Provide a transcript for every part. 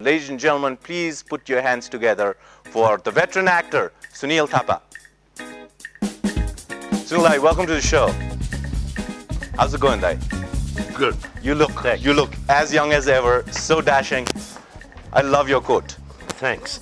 Ladies and gentlemen, please put your hands together for the veteran actor, Sunil Thapa. Sunil, welcome to the show. How's it going, Dai? Good. You look as young as ever, so dashing. I love your coat. Thanks.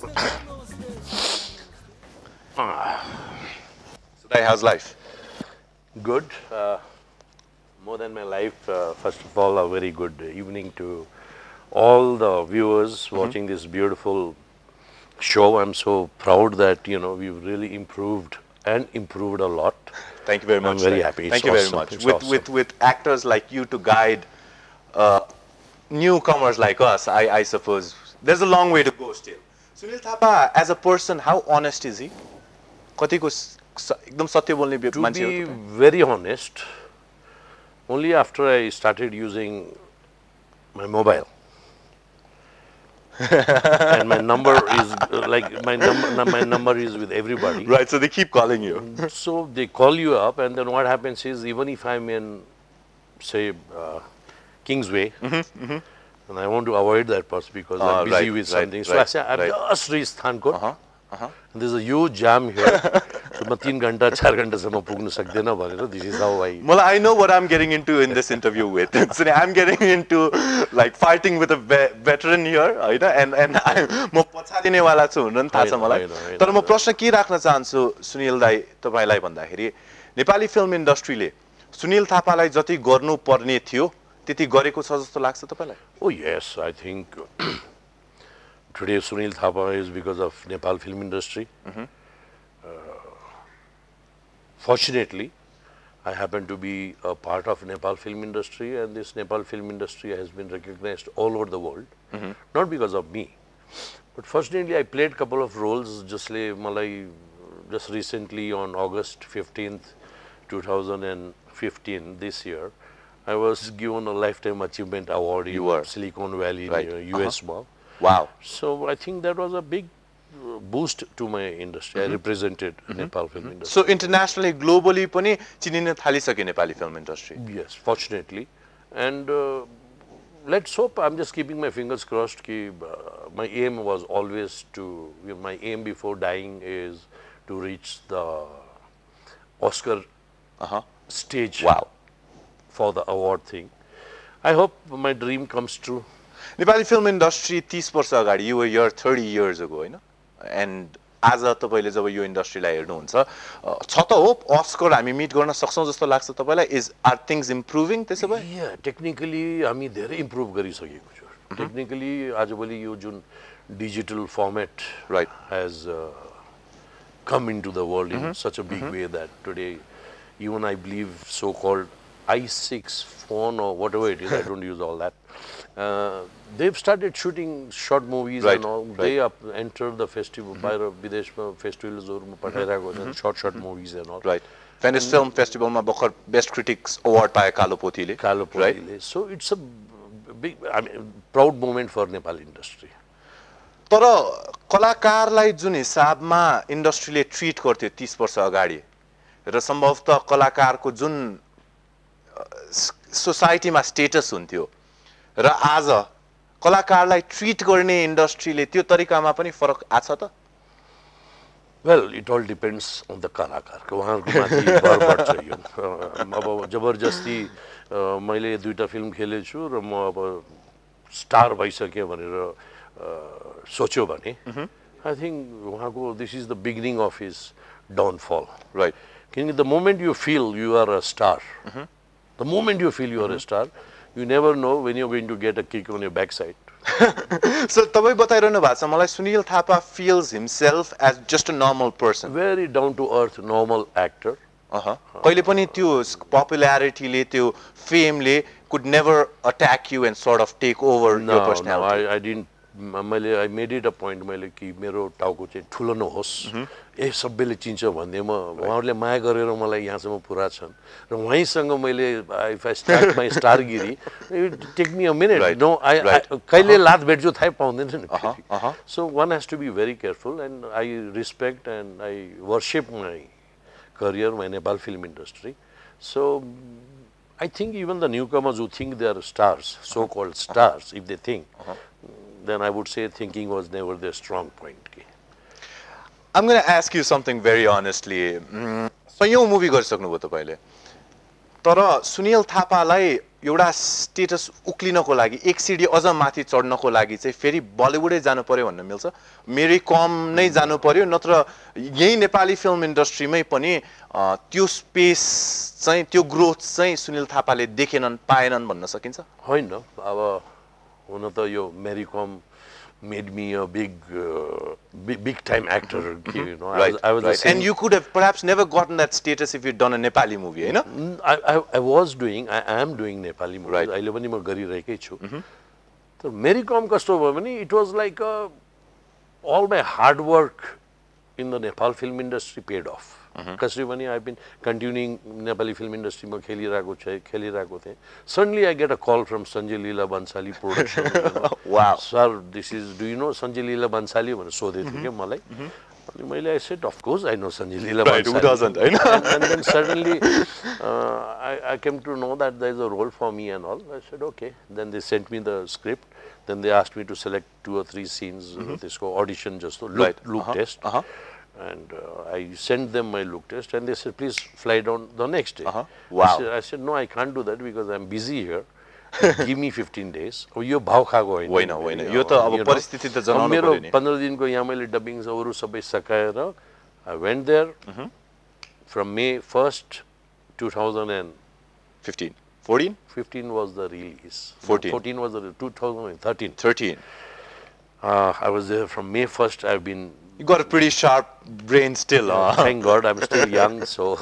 So, Dai, how's life? Good. More than my life. First of all, a very good evening to all the viewers watching this beautiful show. I'm so proud that we've really improved a lot. Thank you very much. I'm very happy. Thank you very much. With actors like you to guide newcomers like us, I suppose there's a long way to go still. Sunil Thapa, as a person, how honest is he? To be very honest, only after I started using my mobile. And my number is my number is with everybody. Right, so they keep calling you. So they call you up, and then what happens is, even if I'm in, say, Kingsway, and I want to avoid that person because I'm busy with something. So I say, I've just reached Thankot. And there's a huge jam here. So I'm 3 ghanta, 4 ghanta samma pugna sakdena bhanera. This is how I know what I'm getting into in this interview with. So I'm getting into like fighting with a veteran here, and I'm म पछाडिने वाला छु हुन थाहा छ मलाई. तर म प्रश्न के राख्न चाहन्छु सुनिल दाइ तपाईलाई भन्दाखेरि नेपाली फिल्म इन्डस्ट्रीले सुनिल थापालाई जति गर्नु पर्ने थियो त्यति गरेको छ जस्तो लाग्छ तपाईलाई? Oh yes, I think today Sunil Thapa is because of Nepal film industry. Fortunately, I happen to be a part of Nepal film industry, and this Nepal film industry has been recognized all over the world. Not because of me, but fortunately I played a couple of roles. Just recently on August 15th, 2015, this year, I was given a Lifetime Achievement Award in Silicon Valley, US. Wow. So I think that was a big boost to my industry. I represented Nepal film industry. So internationally, globally, पनि चिनिन थालिसक्यो Nepali film industry. Yes, fortunately. And let's hope, I'm just keeping my fingers crossed, my aim was always to, my aim before dying is to reach the Oscar stage for the award thing. I hope my dream comes true. Nepali film industry 30 वर्ष अगाडि, you were here 30 years ago, हैन? And आज तपाईले जब यो इन्डस्ट्रीलाई हेर्नुहुन्छ छ त hope Oscar हामी मिट गर्न सक्छौं जस्तो लाग्छ तपाईलाई? Are things improving त्यसो भए? Yeah, technically हामी धेरै improve गरिसकेको छु. Technically आजभोलि यो जुन digital format has come into the world in such a big way that today even I believe so-called i6 phone or whatever it is, I don't use all that. They've started shooting short movies and all. They entered the festival, Bideshma festivals or short movies and all. Right. Venice Film Festival ma bhakhar Best Critics Award paye Kalo Pothile. Right. So it's a big, proud moment for Nepal industry. तर कलाकारलाई जुन हिसाबमा इन्डस्ट्रीले treat गर्थ्यो 30 वर्ष अगाडि र सम्भवतः कलाकारको जुन सोसाइटीमा स्टेटस हुन्थ्यो र आज कलाकारलाई ट्रिट गर्ने इन्डस्ट्रीले त्यो तरिकामा पनि फरक आछ त? Well, it all depends on the कलाकार. उहाँहरुको माथि भर पर्छ यो. अब जबरजस्ती मैले दुईटा फिल्म खेलेछु र म अब स्टार भइसके भनेर सोच्यो भने I think उहाँको this is the beginning of his downfall. Right. The moment you feel you are a star, the moment you feel you are a star, you never know when you're going to get a kick on your backside. So, तपाईं बताइरहनु भएको छ मलाई Sunil Thapa feels himself as just a normal person. Very down to earth, normal actor. कहिले पनि त्यो popularity ले त्यो fame ले could never attack you and sort of take over your personality. No, I didn't. I made it a point मैले कि मेरो टाउको चाहिँ ठुलो नहोस्. सबैले चिन्छ भन्ने उहाँहरूले माया गरेर मलाई यहाँसम्म पुर्याछन् र उहाँसँग मैले if I start my starगिरी, it take me a minute. No, कहिले लात भेट्छु थाहै पाउँदैन नि. So one has to be very careful, and I respect and I worship my career, my Nepal film industry. So I think even the newcomers who think they are stars, so-called stars, if they think, then I would say thinking was never their strong point. I'm going to ask you something very honestly. सयौं movie गरिसक्नुभयो तपाईले तर सुनिल थापालाई एउटा status उक्लिनको लागि एक CD अझ माथि चढ्नको लागि चाहिँ फेरि बलिउडै जानु पर्यो भन्न मिल्छ मेरी कम नै जानु पर्यो नत्र यही नेपाली फिल्म इन्डस्ट्रीमै पनि त्यो स्पेस चाहिँ त्यो ग्रोथ चाहिँ सुनिल थापाले देखेनन् पाएनन् भन्न सकिन्छ होइन अब हुन त यो मेरी कम made me a big time actor, you know. Right, I was right. And you could have perhaps never gotten that status if you'd done a Nepali movie, you know? I was doing, I am doing Nepali movies. Right. I live in Gariरहेकै छु. So Mary Kom कस्तो भयो भने it was like all my hard work in the Nepal film industry paid off. कसरी भने I've been continuing Nepali film industry मा खेलिरहेको थिएँ. Suddenly I get a call from Sanjay Leela Bansali production. Wow. Sir, this is, do you know Sanjay Leela Bansali? भनेर सोधे थियो के मलाई. अनि मैले I said, of course I know Sanjay Leela Bansali. Right, who doesn't? I know. And then suddenly I came to know that there is a role for me and all. I said, okay. Then they sent me the script. Then they asked me to select 2 or 3 scenes. This audition just to look test. And I sent them my look test and they said, please fly down the next day. Wow. I said, no, I can't do that because I'm busy here. Give me 15 days. यो भाव खाएको होइन होइन यो त अब परिस्थिति त जनाउनु पर्यो नि मेरो 15 दिनको यहाँ मैले डबिङ अरु सबै सकाएर I went there from May 1st 2015 15 was the release 14 was the 2013 I was there from May 1st. I've been. You got a pretty sharp brain still. Thank God, I'm still young, so.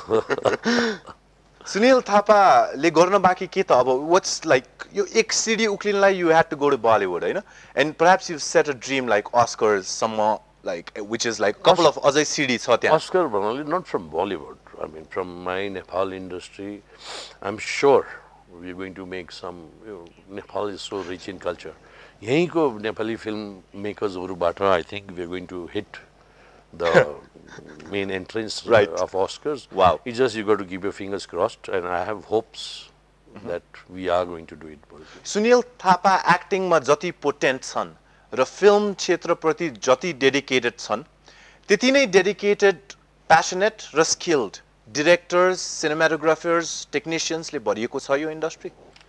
Sunil Thapa le garna baki ke ta aba what's like you ek city uklinलाई you had to go to Bollywood, you know, and perhaps you've set a dream like Oscars somewhere like which is like couple of other cities छ त्यहाँ. Oscar banali not from Bollywood. I mean from my Nepal industry, I'm sure we're going to make some. You know, Nepal is so rich in culture. यहीँको Nepali film मेकर्सहरुबाट I think we're going to hit the main entrance of Oscars. Wow. It's just you got to keep your fingers crossed and I have hopes that we are going to do it. Sunil Thapa acting मा जति potent छन् र film क्षेत्र प्रति जति dedicated छन् त्यति नै डेडिकेटेड प्याशनेट र स्किल्ड डाइरेक्टर्स सिनेमाटोग्राफर्स टेक्निशियन्सले भरिएको छ यो industry.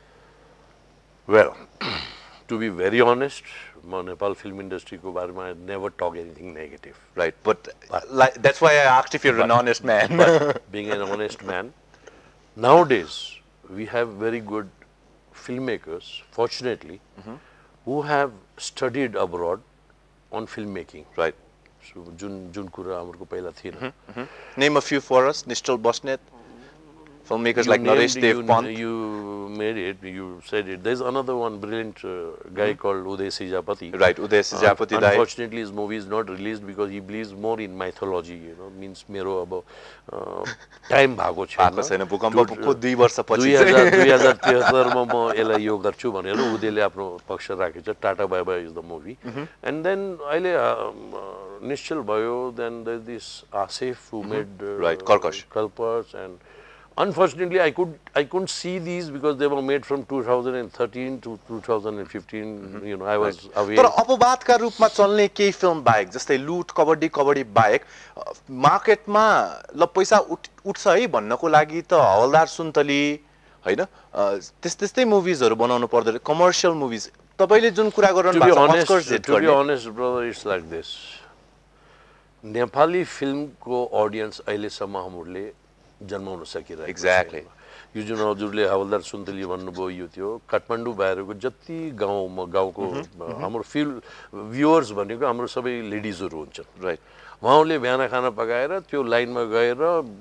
Well, to be very honest, Nepal film industry ko baare mein I never talk anything negative. Right, but like, that's why I asked if you're an honest man. But being an honest man, nowadays we have very good filmmakers, fortunately, who have studied abroad on filmmaking. Right. So, jun kura hamro पहिला थिएन. Name a few for us. Nishchal Bosnet. Filmmakers like Naresh Dev Pant. You made it, you said it. There's another one brilliant guy called Uday Sijapati. Right, Uday Sijapati died. Unfortunately, his movie is not released because he believes more in mythology, you know, means mero abo time bhago chhaina. Bhako chaina bhukampa 2 वर्ष पछि 2073 मा म यसलाई यो गर्छु भनेर उदयले आफ्नो पक्ष राखेछ. Tata Bye Bye is the movie. And then अहिले Nishchal भयो, then there's this Asif who made right, Karkash and unfortunately, I couldn't see these because they were made from 2013 to 2015. You know, I was away. तर अपवादका रूपमा चल्ने केही film बाहेक जस्तै लुट कबड्डी बाहेक मार्केटमा ल पैसा उठ्छ है भन्नको लागि त हवलदार सुन्तली हैन त्यस्तै मुभिजहरु बनाउनु पर्दैन कमर्शियल मुभिज. तपाईले जुन कुरा गरिरहनु भएको छ अस्कर्स हिट गर्ने. To be honest, brother, it's like this. Nepali फिल्मको ऑडियन्स अहिलेसम्म हामीले जन्माउन सकिरहेको. एक्ज्याक्टली. यो जुन हजुरले हवलदार सुन्तली भन्नुभयो यो थियो काठमाडौँ बाहिरको जति गाउँको हाम्रो भ्युअर्स भनेको हाम्रो सबै लेडिजहरु हुन्छन्. राइट. उहाँहरूले बिहान खाना पकाएर त्यो लाइनमा गएर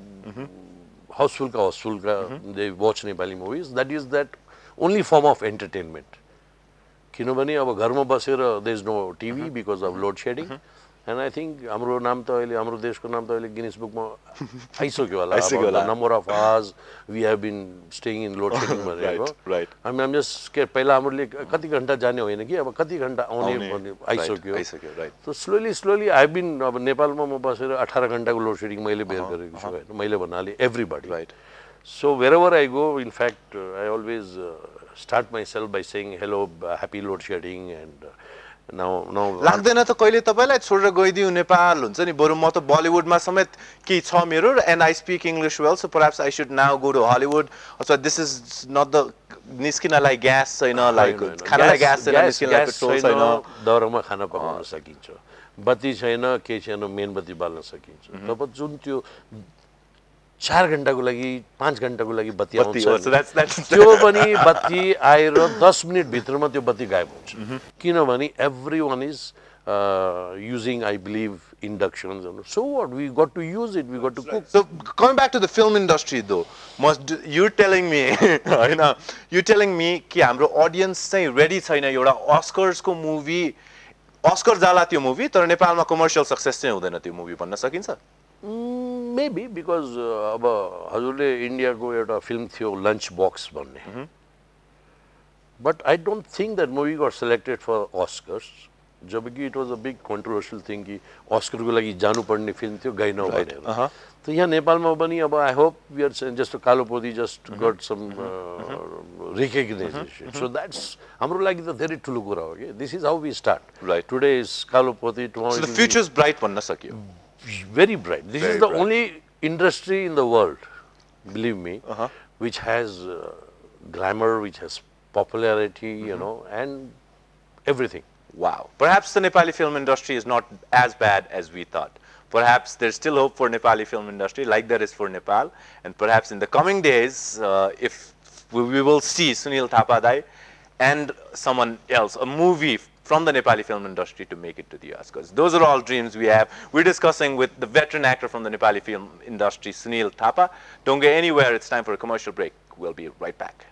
हाउसफुलका they watch Nepali movies. That is that only form of entertainment. किनभने अब घरमा बसेर there is no TV because of load shedding. And I think हाम्रो नाम त अहिले हाम्रो देशको नाम त अहिले गिनिस बुकमा आइसक्यो होला. Number of hours we have been staying in load shedding भनेको. Right. I'm just scared. पहिला हामीले कति घण्टा जाने होइन कि अब कति घण्टा आउने भन्ने आइसक्यो. Right. So slowly I've been अब नेपालमा म बसेर 18 घण्टाको लोड शेडिङ मैले बेयर गरेको छु हैन. मैले भन्नाले everybody. Right. So wherever I go, in fact, I always start myself by saying hello, happy load shedding, Now लाग्दैन त कहिले तपाईलाई छोडेर गइदिउ नेपाल हुन्छ नि बरु म त बलिउडमा समेत के छ मेरो and I speak English well so perhaps I should now go to Hollywood so this is not the निस्किनलाई ग्यास छैन लाइक खानालाई ग्यास छैन निस्किनलाई पेट्रोल छैन दौरामा खाना पकाउन सकिन्छ बत्ती छैन के छैन मेनबत्ती बाल्न सकिन्छ तब जुन त्यो 4 घण्टाको लागि 5 घण्टाको लागि बत्ती आउँछ त्यो पनि बत्ती आएर 10 मिनेट भित्रमा त्यो बत्ती गायब हुन्छ किनभने everyone is using I believe inductions and so what we got to use it we got to cook. So coming back to the film industry though you're telling me हैन you're telling me कि हाम्रो audience चाहिँ ready छैन एउटा Oscars को movie Oscar जाला त्यो movie तर नेपालमा commercial success चाहिँ हुँदैन त्यो movie भन्न सकिन्छ maybe because अब हजुरले इन्डियाको एउटा फिल्म थियो लन्च बक्स भन्ने but I don't think that movie got selected for Oscars जबकि it was a big controversial thing कि Oscar को लागि जानुपर्ने फिल्म थियो गएन भनेर तो यहाँ नेपालमा पनि अब I hope we are saying just कालो पोथी just got some recognition so that's हाम्रो लागि त धेरै ठुलो कुरा हो के this is how we start right today is कालो पोथी tomorrow so the future is bright भन्न सकियो very bright this is the only industry in the world believe me which has glamour which has popularity you know and everything. Wow. Perhaps the Nepali film industry is not as bad as we thought. Perhaps there's still hope for Nepali film industry like there is for Nepal. And perhaps in the coming days, if we will see Sunil Thapa Dai and someone else, a movie from the Nepali film industry to make it to the Oscars. Those are all dreams we have. We're discussing with the veteran actor from the Nepali film industry, Sunil Thapa. Don't go anywhere. It's time for a commercial break. We'll be right back.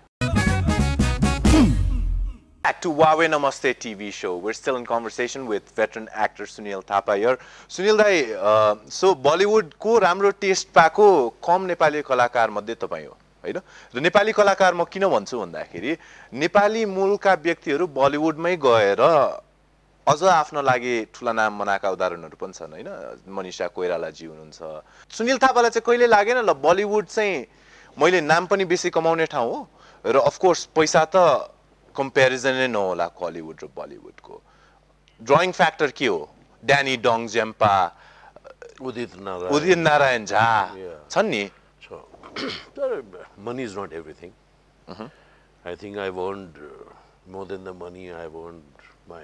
Back to HUAWEI Namaste TV Show. We're still in conversation with veteran actor Sunil Thapa here. Sunil Dai, so Bollywood ko राम्रो taste पाएको कम नेपाली कलाकार मध्ये तपाई हो हैन र नेपाली कलाकार म किन भन्छु भन्दाखेरि नेपाली मूलका व्यक्तिहरू बलिउडमै गएर अझ आफ्नो लागि ठुला नाम बनाएका उदाहरणहरू पनि छन् हैन मनीषा कोइराला जी हुनुहुन्छ सुनिल थापालाई चाहिँ कहिले लागेन ल बलिउड चाहिँ मैले नाम पनि बेसी कमाउने ठाउँ हो र अफ कोर्स पैसा त comparison नै नहोला हलिउड र बलिउडको ड्राइङ फ्याक्टर के हो ड्यानी डङ जेम्पा उदित नारायण झा छन् नि money is not everything I think I've earned more than the money I've earned my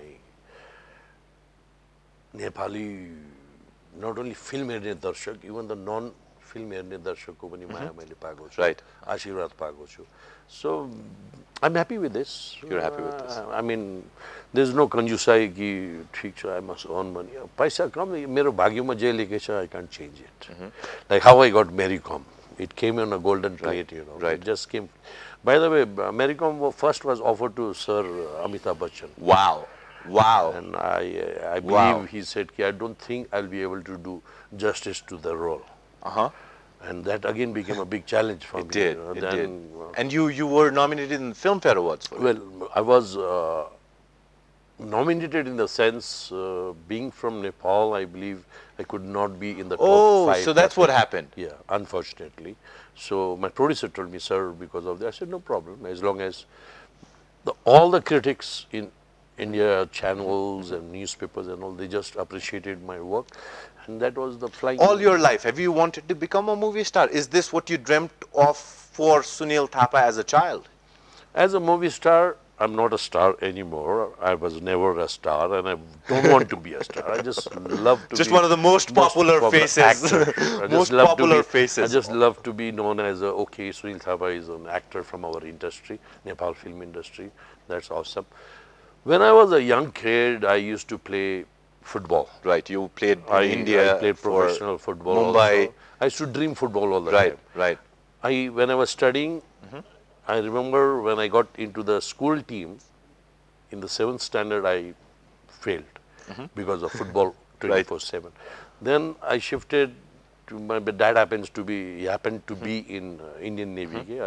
Nepali not only film हेर्ने दर्शक even the non film हेर्ने दर्शकको पनि माया मैले पाएको छु right आशीर्वाद पाएको छु so I'm happy with this. You're happy with this? I mean, there's no kanjusai ki thik cha I must earn money. Paisa kam mero bhagyama je lekhe cha I can't change it. Like how I got Mary Com. It came on a golden plate, you know. Right. It just came. By the way, Mary Com first was offered to Sir Amitabh Bachchan. Wow. Wow. And I believe he said I don't think I'll be able to do justice to the role. And that again became a big challenge for me. Did. It did. And you were nominated in the Filmfare Awards for it. Well, I was nominated in the sense, being from Nepal, I believe I could not be in the top 5. So that's what happened. Yeah, unfortunately. So my producer told me, sir, because of that, I said, no problem, as long as all the critics in India, channels and newspapers and all, they just appreciated my work. And that was the flying. All your life, have you wanted to become a movie star? Is this what you dreamt of for Sunil Thapa as a child? As a movie star, I'm not a star anymore. I was never a star and I don't want to be a star. I just love to just be one of the most popular faces. Most popular faces. I just love to be known as okay, Sunil Thapa is an actor from our industry, Nepal film industry. That's awesome. When I was a young kid, I used to play football. Right, you played in India. I played professional football. Mumbai. Also. I used to dream football all the time. Right. When I was studying, I remember when I got into the school team, in the 7th standard, I failed because of football 24/7. Then I shifted to my dad happened to be in Indian Navy.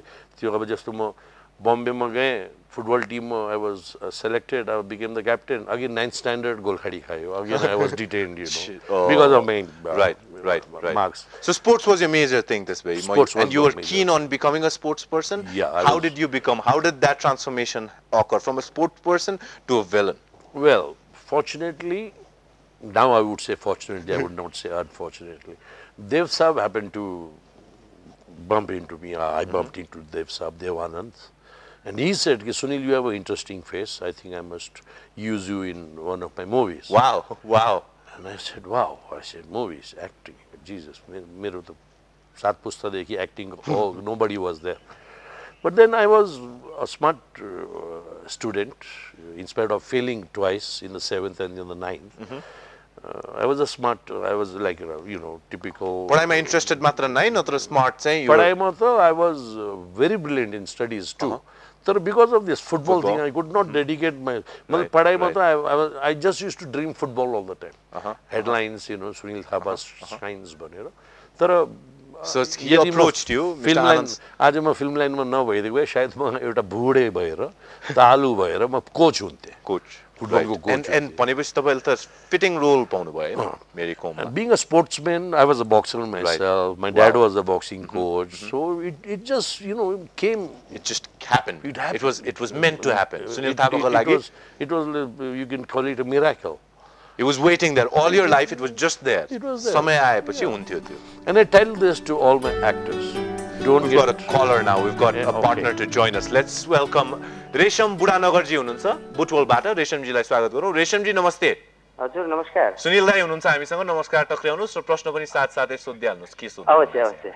Bombay ma gaye football team I was selected. I became the captain. Again 9th standard goal khadi khayo. Again I was detained, you know, because of my marks. So sports was your major thing this way. Sports and you were keen on becoming a sports person. Yeah. How did you become? How did that transformation occur from a sports person to a villain? Well, fortunately, now I would say fortunately, I would not say unfortunately. Dev Saab happened to bump into me. I bumped into Dev Saab, Dev Anand. And he said, Sunil, you have an interesting face. I think I must use you in one of my movies. Wow, wow. And I said, wow. I said, movies, acting. Jesus, मेरो तो सात पुस्तादेखि acting, oh, nobody was there. But then I was a smart student, in spite of failing twice in the 7th and in the 9th. I was a smart, I was like, you know, typical. But I'm interested matra nai natra smart चाहिँ I was very brilliant in studies too. So because of this football thing, I could not dedicate my. I just used to dream football all the time. Headlines, you know, Sunil Thapa shines बनेर. तर So he approached you, Mr. Anand. आज म film line में नभइदिएको भए शायद म एउटा बुढे भएर तालु भएर म कोच हुन्थे. Coach. Football coach. And भनेपछि तपाईले त fitting role पाउनु भयो हैन मेरी कोममा. Being a sportsman, I was a boxer myself. My dad was a boxing coach. So it just, you know, came. It just happened. It happened. It was meant to happen. Sunil Thapa को लागि it was you can call it a miracle. It was waiting there all your life. It was just there. It was there. समय आएपछि हुन्थ्यो त्यो. And I tell this to all my actors. We've got a caller now. We've got a partner to join us. Let's welcome रेशम बुढानगर जी हुनुहुन्छ बुटवलबाट. रेशम जीलाई स्वागत गरौँ. रेशम जी नमस्ते. हजुर नमस्कार. सुनिल दाइ हुनुहुन्छ हामीसँग. नमस्कार टक्राउनुस् र प्रश्न पनि साथसाथै सोध्दै हाल्नुस्. के सोध्नु? अवश्य अवश्य.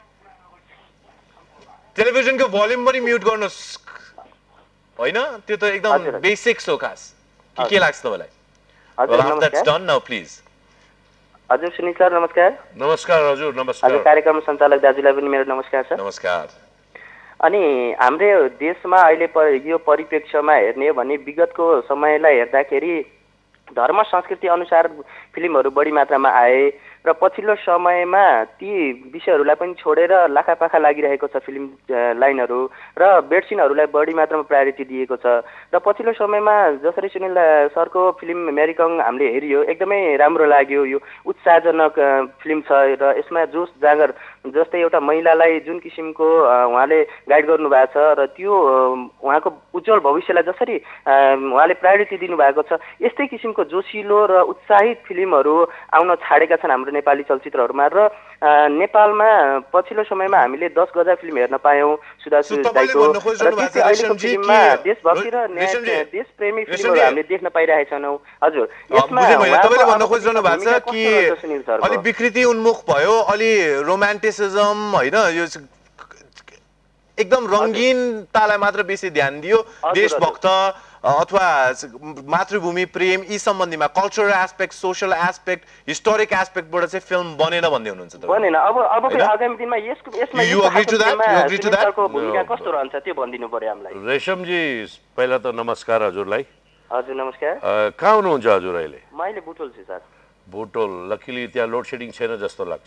टेलिभिजनको भोल्युम पनि म्युट गर्नुस्. हैन? त्यो त एकदम बेसिक्स हो खास. के लाग्छ तपाईलाई? हजुर that's done now please. हजुर सुनिल सर नमस्कार. नमस्कार हजुर नमस्कार. हजुर कार्यक्रम सञ्चालक दाजुलाई पनि मेरो नमस्कार छ. नमस्कार. अनि हाम्रो देशमा अहिले यो परिप्रेक्ष्यमा हेर्ने भने विगतको समयलाई हेर्दाखेरि धर्म संस्कृति अनुसार फिल्महरू बढी मात्रामा आए र पछिल्लो समयमा ती विषयहरूलाई पनि छोडेर लाखापाखा लागिरहेको छ फिल्म लाइनहरू र बेडसिनहरूलाई बढी मात्रामा प्रायोरिटी दिएको छ र पछिल्लो समयमा जसरी सुनिल सरको फिल्म अमेरिकन हामीले हेरियो एकदमै राम्रो लाग्यो. यो उत्साहजनक फिल्म छ र यसमा जोस जागर जस्तै एउटा महिलालाई जुन किसिमको उहाँले गाइड गर्नु भएको छ र त्यो उहाँको उज्जवल भविष्यलाई जसरी उहाँले प्रायोरिटी दिनुभएको छ यस्तै किसिमको जोसिलो र उत्साहित फिल्महरू आउन छाडेका छन् हाम्रो नेपाली चलचित्रहरूमा र नेपालमा पछिल्लो समयमा हामीले 10 गजा फिल्म हेर्न पायौं सुधासु दाइको र अहिलेको फिल्ममा देशभक्ति र देशप्रेमी फिल्महरू हामीले देख्न पाइरहेका छौं. हजुर यसमा तपाईले भन्न खोजिरहनु भएको छ कि अलि विकृति उन्मुख भयो अलि रोमान्टिसिजम हैन यो एकदम रंगीनतालाई मात्र बेसी ध्यान दियो देशभक्त अथवा मातृभूमि प्रेम यी सम्बन्धीमा cultural aspect social aspect historic एस्पेक्टबाट चाहिँ फिल्म बनेन भन्दै हुनुहुन्छ तपाईँ बनेन. अब आगामी दिनमा यसमा यु एग्री टु दैट को भूमिका कस्तो रहन्छ त्यो भनिदिनु पर्यो हामीलाई. रेशम जी पहिला त नमस्कार हजुरलाई. हजुर नमस्कार. कहाँ हुनुहुन्छ हजुर अहिले? म अहिले बुटोल छु सर. बुटोल. लकिली त्यहाँ लोड सेडिङ छैन जस्तो लाग्छ.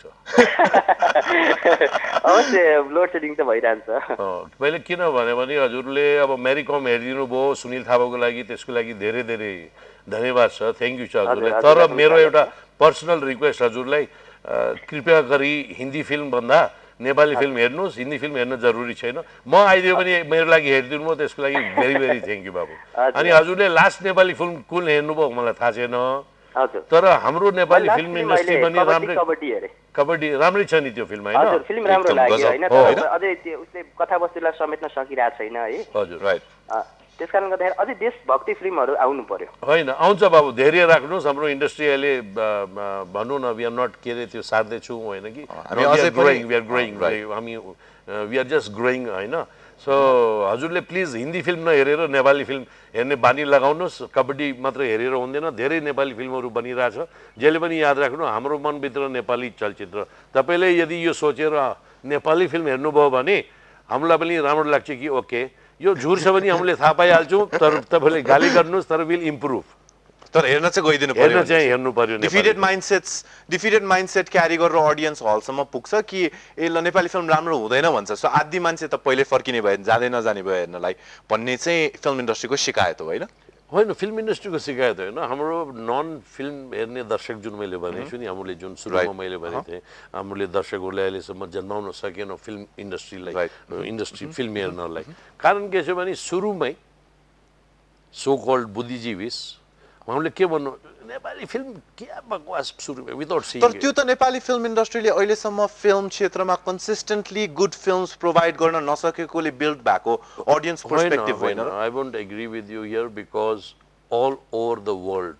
अवश्य लोड सेडिङ त भइरहन्छ. पहिले किन भने हजुरले अब मेरीकम हेरिदिनु भयो सुनिल थापाको लागि त्यसको लागि धेरै धेरै धन्यवाद छ. थ्याङ्क यू छ हजुरलाई. तर मेरो एउटा पर्सनल रिक्वेस्ट हजुरलाई कृपया गरी हिन्दी फिल्म भन्दा नेपाली फिल्म हेर्नुहोस्. हिन्दी फिल्म हेर्न जरुरी छैन. म आइदियो पनि मेरो लागि हेरिदिनु भयो त्यसको लागि भेरी भेरी थ्याङ्क यू बाबु. अनि हजुरले लास्ट नेपाली फिल्म कुन हेर्नुभयो मलाई थाहा छैन तर हाम्रो नेपाली फिल्म इन्डस्ट्री पनि कबड्डी राम्रै छ नि त्यो फिल्म हैन. हजुर फिल्म राम्रो लाग्यो हैन तर अझै त्यो उसले कथावस्तुलाई समेट्न सकिरहेको छैन है. हजुर राइट. त्यसकारणले गर्दाखेरि अझै देशभक्ति फिल्महरू आउनु पर्यो. हैन आउँछ बाबु धैर्य राख्नुस्. हाम्रो इन्डस्ट्री अहिले भन्नु न वी आर नट के रे त्यो सार्दै छु हैन कि हामी अझै वी आर ग्रोइङ हामी वी आर जस्ट ग्रोइङ हैन. सो हजुरले प्लिज हिन्दी फिल्म नहेरेर नेपाली फिल्म हेर्ने बानी लगाउनुहोस्. कबड्डी मात्र हेरेर हुँदैन धेरै नेपाली फिल्महरू बनिरहेछ. जहिले पनि याद राख्नु हाम्रो मनभित्र नेपाली चलचित्र. तपाईले यदि यो सोचेर नेपाली फिल्म हेर्नुभयो भने हामीलाई पनि राम्रो लाग्छ कि ओके यो झुर छ भने हामीले थाहा पाइहाल्छौँ तर तपाईले गाली गर्नुहोस् तर विल इम्प्रुभ. तर हेर्न चाहिँ गइदिनु पर्यो. हेर्न चाहिँ हेर्नु पर्यो. डिफिटेड माइन्डसेट क्यारी गरेर ऑडियन्स हलसम्म पुग्छ कि ए ल नेपाली फिल्म राम्रो हुँदैन भन्छ. सो आधी मान्छे त पहिले फर्किने भए जाँदै नजाने भयो हेर्नलाई भन्ने चाहिँ फिल्म इन्डस्ट्रीको शिकायत हो हैन. होइन फिल्म इन्डस्ट्रीको शिकायत होइन हाम्रो नन फिल्म हेर्ने दर्शक जुन मैले भनेको छु नि हामीले जुन सुरुमा मैले भनेको थिएँ हामीले दर्शकहरूले अहिलेसम्म जन्माउन सकेन फिल्म इन्डस्ट्रीलाई इन्डस्ट्री फिल्म हेर्नलाई. कारण के छ भने सुरुमै सो कल्ड बुद्धिजीविस उहाँले के भन्नु नेपाली फिल्म के बकवास सुरु भयो विदाउट सीइङ तर त्यो त नेपाली फिल्म इन्डस्ट्रीले अहिलेसम्म फिल्म क्षेत्रमा कन्सिस्टेन्टली गुड फिल्म्स प्रोभाइड गर्न नसकेकोले बिल्ड भएको ऑडियन्स पर्सपेक्टिभ होइन र I won't agree with you here because all over the world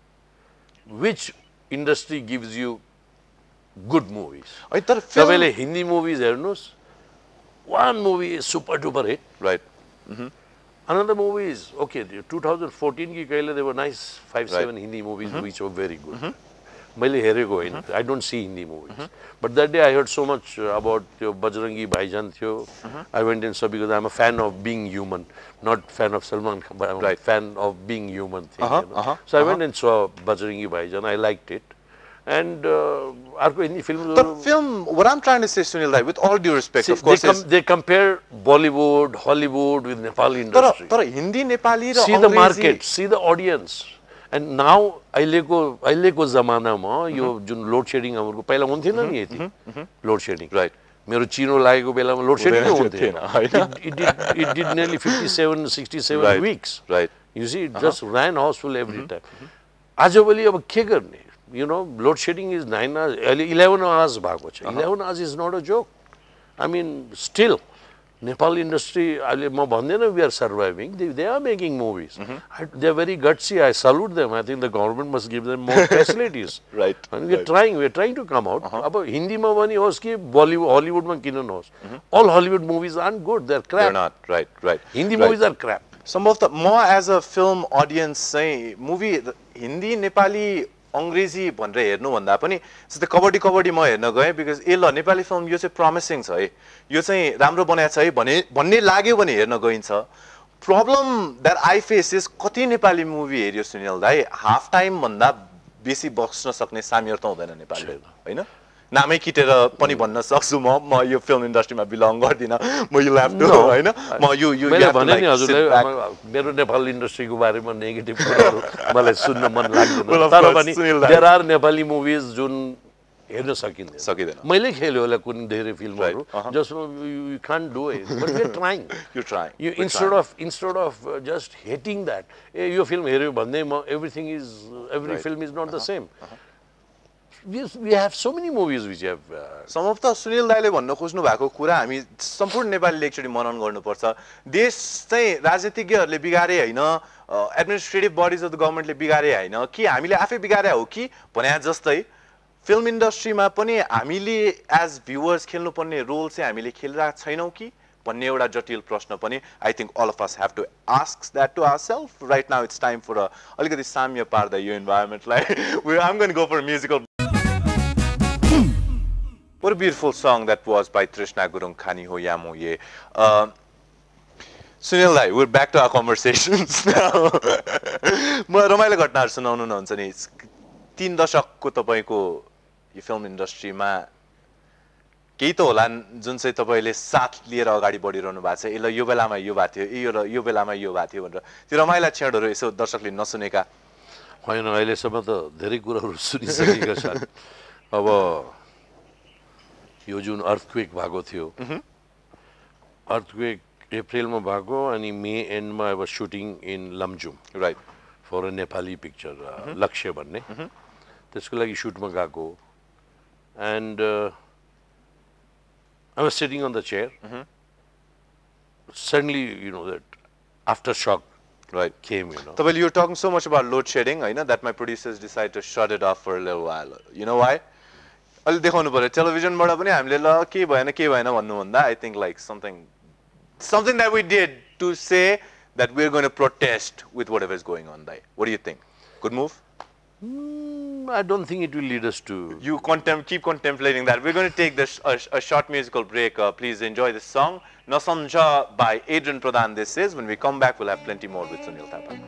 which industry gives you good movies है तर फिल्म तपाईले हिन्दी movies हेर्नुस् one movie is super duper hit right another movie is okay 2014 ki kaile there were nice 5-7 Hindi movies which were very good मैले हेरेको होइन I don't see Hindi movies but that day I heard so much about त्यो बजरंगी भाईजान थियो I went and saw because I'm a fan of being human not fan of Salman Khan but I'm a fan of being human thing, you know? So I went and saw Bajrangi भाईजान I liked it and अर्को Hindi film तर film what I'm trying to say Sunil Dai with all due respect of course they compare Bollywood Hollywood with Nepali industry तर हिन्दी नेपाली र see the market see the audience and now अहिलेको जमानामा यो जुन load shedding हाम्रो पहिला हुन्थेन नि यति लोड शेडिङ राइट मेरो चिनो लागेको बेलामा लोड शेडिङ हुन्थेन it did nearly 57-67 weeks right you see it just ran houseful every time आजभोलि अब के गर्ने you know load shedding is 9 hours 11 hours भएको छ 11 hours is not a joke I mean still Nepal industry म भन्दैन we are surviving they are making movies they are very gutsy I salute them I think the government must give them more facilities right and we are trying to come out अब हिन्दीमा पनि होस् कि Bollywood हलिउडमा किन नहोस् all Hollywood movies aren't good they are crap they're not right Hindi movies are crap some of the more as a film audience चाहिँ movie Hindi Nepali अंग्रेजी भनेर हेर्नु भन्दा पनि जस्तै कबड्डी कबड्डी म हेर्न गए बिकज ए ल नेपाली फिल्म यो चाहिँ प्रमिसिङ छ है यो चाहिँ राम्रो बनाएको छ है भन्ने लाग्यो भने हेर्न गइन्छ problem that I face is कति नेपाली मुभी हेर्यो सुनिल दाइ हाफ टाइम भन्दा बेसी बस्न सक्ने सामर्थ्य हुँदैन नेपाली हैन नामै किटेर पनि भन्न सक्छु म यो फिल्म इन्डस्ट्रीमा बिलोङ गर्दिन म यु ल्याभ टु हैन म यु मैले भने नि हजुरलाई मेरो नेपाल इन्डस्ट्रीको बारेमा नेगेटिभ कुराहरु मलाई सुन्न मन लाग्दैन तर पनि देयर आर नेपाली मुभिज जुन हेर्न सकिँदैन मैले खेल्यो होला कुनै धेरै फिल्महरु just you can't do it but we are trying you instead of just hating that ए यो फिल्म हेर्यो भन्दै म every film is not the same we have so many movies which have some of the Sunil दाइले भन्न खोज्नु भएको कुरा हामी सम्पूर्ण नेपालीले एकचोटी मनन गर्नुपर्छ देश चाहिँ राजनीतिज्ञहरूले बिगारे हैन एडमिनिस्ट्रेटिभ बडीज अफ द गभर्नमेन्टले बिगारे हैन कि हामीले आफै बिगारे हो कि भने जस्तै फिल्म इन्डस्ट्रीमा पनि हामीले एज भ्युअर्स खेल्नुपर्ने रोल चाहिँ हामीले खेलिरहेका छैनौं कि भन्ने एउटा जटिल प्रश्न पनि I think all of us have to ask that to ourself right now it's time for अलिकति साम्य पार्दा यो इन्भाइरोमेन्टलाई I'm going to go for a musical. What a beautiful song that was by Trishna Gurung Khani Ho Yamo Ye. Sunil Dai, we're back to our conversations now. म रमाइलो घटनाहरु सुनाउनु न हुन्छ नि 3 दशकको तपाईको यो फिल्म इन्डस्ट्रीमा केही त होला जुन चाहिँ तपाईले साथ लिएर अगाडि बढिरहनु भएको छ ल यो बेलामा यो भएको थियो यो बेलामा यो भएको थियो भनेर त्यो रमाइला क्षणहरु यसो दर्शकले नसुनेका होइन अहिलेसम्म त धेरै कुराहरु सुनिसकेका छन् अब यो जुन अर्थक्वेक भएको थियो अर्थक्वेक अप्रिलमा भएको अनि मे एन्डमा I was shooting in Lamjung right for a Nepali picture Lakshya भन्ने त्यसको लागि शूटमा गएको and I was sitting on the chair. Suddenly, you know, that aftershock came, you know. So, well, you're talking so much about load shedding, I know, that my producers decided to shut it off for a little while. You know why? Ali dekhanu paryo television bada pani hamile la ke bhayena भन्नु भन्दा I think like something that we did to say that we're going to protest with whatever is going on. What do you think? Good move? I don't think it will lead us to... You keep contemplating that. We're going to take this a short musical break. Please enjoy this song. Nasamja by Adrian Pradhan this is. When we come back, we'll have plenty more with Sunil Thapa.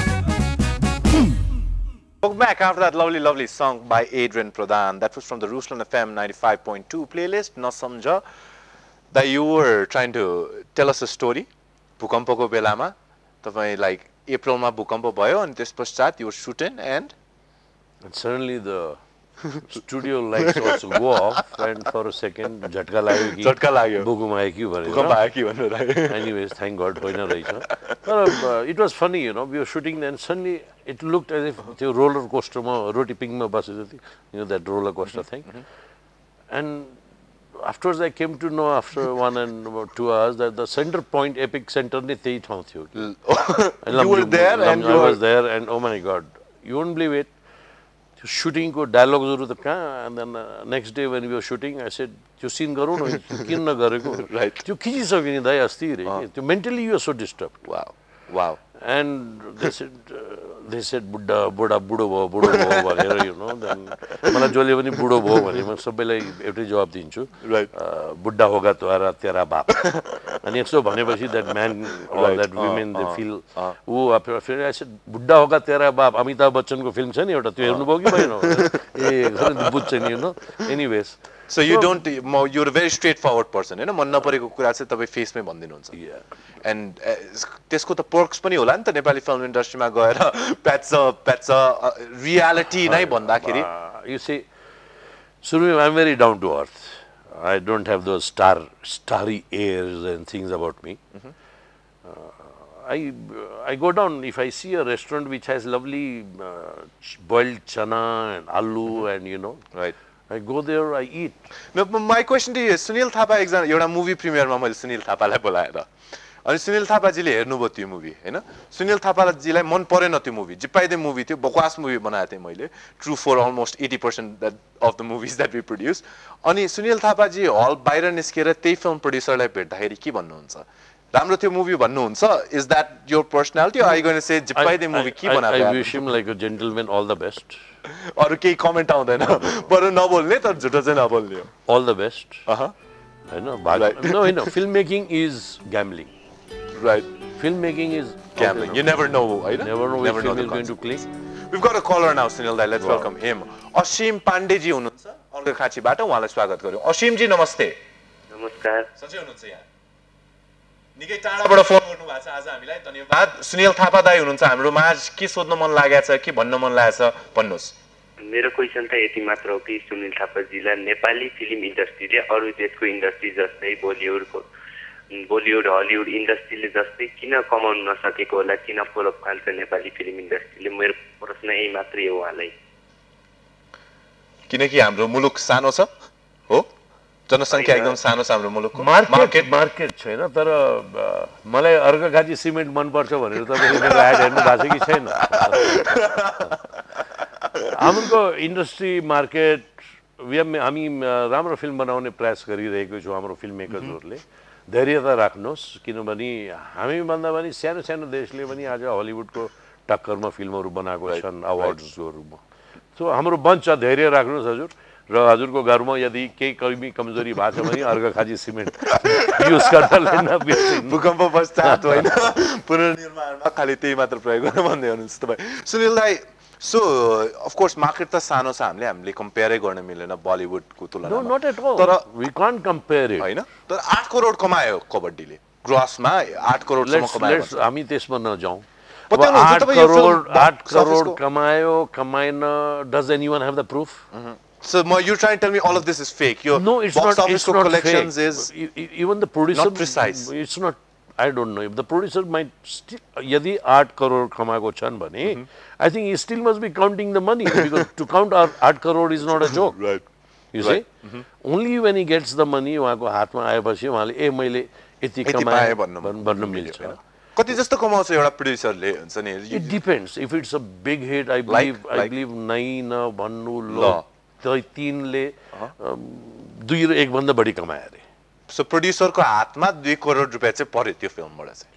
Welcome back after that lovely song by Adrian Pradhan. That was from the Ruslan FM 95.2 playlist, Nasamja. That you were trying to tell us a story. Bhukampako belama. Tapai like April ma bhukampa bhayo and this pastat you were shooting and suddenly the studio lights also go off, and for a second, झटका लाग्यो भूकम्प आयो कि anyways, thank God, होइन रहेछ. It was funny, you know, we were shooting, then suddenly it looked as if the roller coaster ma roti pink ma base jati, you know, that roller coaster thing. And afterwards I came to know after 1 and about 2 hours that the center point, epic center ne त्यही ठाउँ थियो. You were there and I was there, and oh my God, you won't believe it. Shooting ko dialogues haru ta kaha, and then next day when we were shooting, I said, "त्यो scene garau न, किन नगरेको?" Right. त्यो खिचिसक्यो नि दाइ अस्ति रे. त्यो mentally you are so disturbed. Wow. And they said बुढो भयो भनेर, you know. Then मलाई जसले पनि बुढो भयो भने म सबैलाई एउटै जवाब दिन्छु. Right. बुढा होगा तुम्हारा तेरा बाप. अनि यसो भनेपछि that man or that women they feel I said बुढा होगा तेरा बाप अमिताभ बच्चनको फिल्म छ नि एउटा, त्यो हेर्नुभयो कि भएन? ए बुझ्छ नि, you know. Anyways, so you don't, you're a very straightforward person, हैन? मन नपरेको कुरा चाहिँ तपाई फेसमै भन्दिनुहुन्छ. Yeah. And त्यसको त पर्क्स पनि होला नि त नेपाली फिल्म इन्डस्ट्रीमा गएर प्याच रियालिटी नै भन्दाखेरि. You see, Sunil, I'm very down to earth. I don't have those starry airs and things about me. I go down, if I see a restaurant which has lovely boiled chana and aloo and, you know, right, I go there, I eat. No, my question to you is, Sunil Thapa example, एउटा movie प्रिमियरमा मैले सुनिल थापालाई बोलाएर, अनि सुनिल थापाजीले हेर्नुभयो त्यो movie, हैन? सुनिल थापाजीलाई मन परेन त्यो मुभी, जिपाइदे मुभी थियो, बकवास मुभी बनाएको थिएँ मैले, true for almost 80% of the movies that we produce. अनि सुनिल थापाजी हल बाहिर निस्केर त्यही फिल्म प्रोड्युसरलाई भेट्दाखेरि के भन्नुहुन्छ? राम्रो थियो मुभी भन्नुहुन्छ? Is that your personality, or are you going to say जिपाइदे मुभी के बनाएको? I wish him like a gentleman all the best. अरु केही कमेन्ट आउँदैन, बरु नबोल्ने तर झुटो चाहिँ नबोल्ने. All the best. No, filmmaking is gambling. Right. Filmmaking is gambling. You never know, right? Never know which film is going to click. We've got a caller now, Sunil Dai. Let's welcome him. Ashim Pandey ji हुनुहुन्छ अर्को खाँचीबाट, उहाँलाई स्वागत गर्यो. असीम जी नमस्ते. नमस्कार. सन्चै हुनुहुन्छ यहाँ? निकै टाढाबाट फोन गर्नु भएको छ आज हामीलाई, धन्यवाद. सुनिल थापा दाइ हुनुहुन्छ हाम्रो माझ, के सोध्न मन लागेको छ, के भन्न मन लागेको छ भन्नुस्. मेरो क्वेशन त यति मात्र हो कि सुनिल थापाजीलाई नेपाली फिल्म इन्डस्ट्रीले अरू देशको इन्डस्ट्री जस्तै बलिउड हलिउड इन्डस्ट्रीले जस्तै किन कमाउन नसकेको होला, किन फलोअप खान्छ नेपाली फिल्म इन्डस्ट्रीले? मेरो प्रश्न यही मात्रै हो उहाँलाई. किनकि हाम्रो मुलुक सानो छ, हो? जनसंख्या एकदम सानो छ हाम्रो मुलुकको. मार्केट छैन, तर मलाई अर्घाखाँची सिमेन्ट मन पर्छ भनेर तपाईले मेरो एड हेर्नु भएको छ कि छैन? हाम्रो इन्डस्ट्री मार्केट हामी राम्रो फिल्म बनाउने प्रयास गरिरहेको छौँ. हाम्रो फिल्म मेकर्सहरूले धैर्यता राख्नुहोस्, किनभने हामी भन्दा पनि सानो सानो देशले पनि आज हलिउडको टक्करमा फिल्महरू बनाएको छन् अवार्ड्सहरूमा. सो हाम्रो बन्छ, धैर्य राख्नुहोस् हजुर. र हजुरको घरमा यदि केही कमी कमजोरी भएको छ भने अर्घाखाँची सिमेन्ट युज गर्न भूकम्प पश्चात होइन पुनर्निर्माणमा खालि त्यही मात्र प्रयोग गर्न भन्दै हुनुहुन्छ तपाईँ. सुनिल दाइ, सो अफ कोर्स मार्केट त सानो छ, हामीले कम्पेयरै गर्न मिलेन बलिउडको तुलनामा. No, not at all. तर वी कान्ट कम्पेयर इट, हैन? तर 8 करोड कमायो कबड्डीले, ग्रसमा 8 करोडसम्म कमायो. हामी त्यसमा नजाउँ. 8 करोड कमायो कमाएन, does anyone have the proof? So you're trying to tell me all of this is fake? Your no, it's box not. Office It's not collections fake. is even the producer. Not precise. It's not. I don't know if the producer might still. यदि 8 करोड कमाएको छन् भने, I think he still must be counting the money because to count 8 crore is not a joke. Right. You see? Only when he gets the money, उहाँको हातमा आएपछि उहाँले ए मैले यति कमाएँ भन्न मिल्छ. कति जस्तो कमाउँछ एउटा प्रोड्युसरले हुन्छ नि? It depends. If it's a big hit, I believe 9 भन्नु ल. 3ले 2 र 1 भन्दा बढी कमाए अरे. सो प्रोड्युसरको हातमा 2 करोड रुपैयाँ चाहिँ पर्यो त्यो फिल्मबाट चाहिँ.